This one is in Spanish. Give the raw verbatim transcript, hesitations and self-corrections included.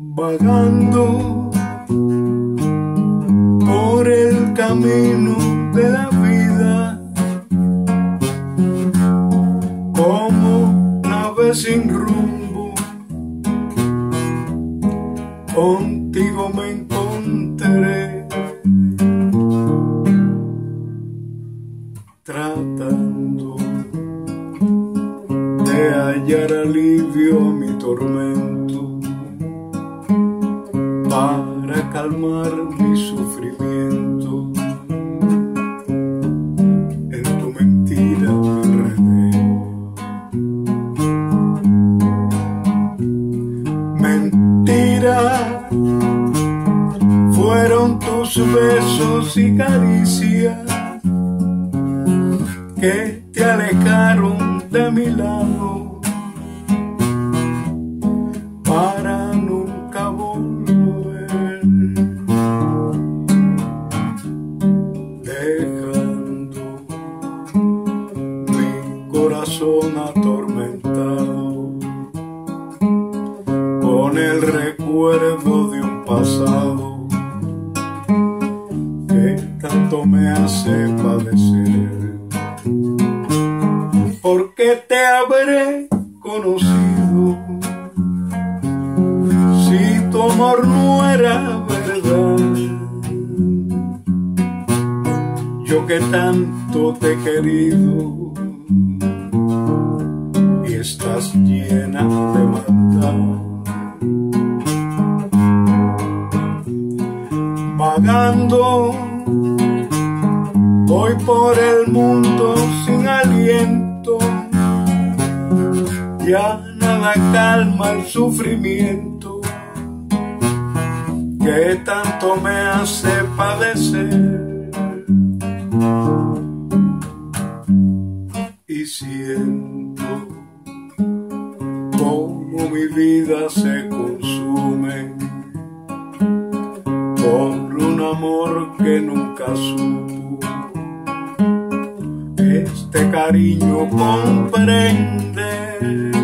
vagando por el camino de la vida, como nave sin rumbo, contigo me encontraré, tratando de hallar alivio a mi tormento, para calmar mi sufrimiento. En tu mentira me enredé. Mentira fueron tus besos y caricias que te alejaron de mi lado para nunca volver, dejando mi corazón atormentado con el recuerdo de un pasado que tanto me hace padecer. Porque te habré conocido si tu amor no era verdad. Yo que tanto te he querido y estás llena de maldad. Vagando voy por el mundo sin aliento, ya nada calma el sufrimiento que tanto me hace padecer. Y siento como mi vida se consume por un amor que nunca supo. Este cariño comprende